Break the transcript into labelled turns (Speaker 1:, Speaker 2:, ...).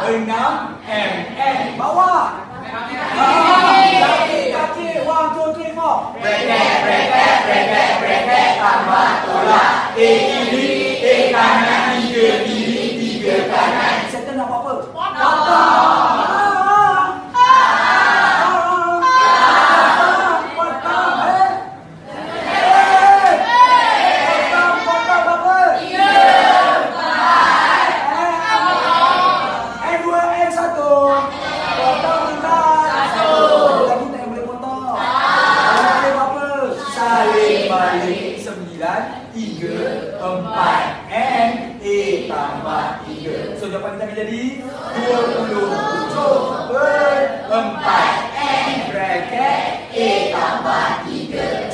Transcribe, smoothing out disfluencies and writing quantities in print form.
Speaker 1: 6 mm. Bawah. Kaki. 1, 2, 3, 4. Bracket. Tambah tolak. A kiri, A kanan, 3 kiri, 3 kanan. Settle nak buat apa? Potong. Balik 9, 3, 4 and A tambah 3. So jawapan kita akan jadi 27/4 and bracket A tambah 3.